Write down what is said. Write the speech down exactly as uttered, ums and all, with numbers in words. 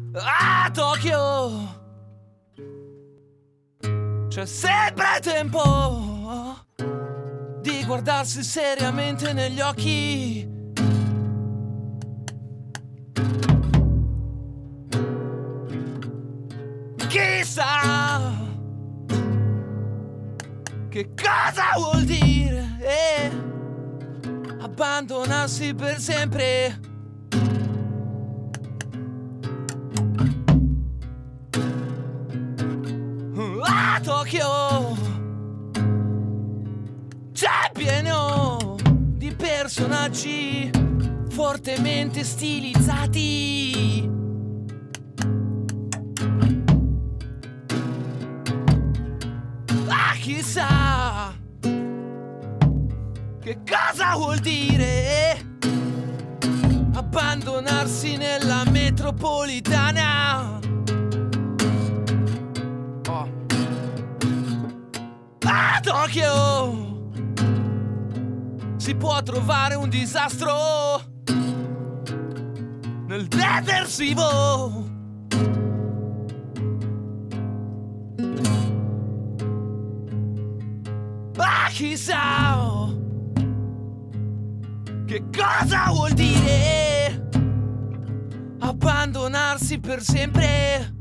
A Tokyo c'è sempre tempo di guardarsi seriamente negli occhi. Chissà che cosa vuol dire eh, abbandonarsi per sempre. A Tokyo c'è pieno di personaggi fortemente stilizzati. Ah, chissà che cosa vuol dire abbandonarsi nella metropolitana. A Tokyo si può trovare un disastro nel detersivo. Ah, chissà che cosa vuol dire abbandonarsi per sempre.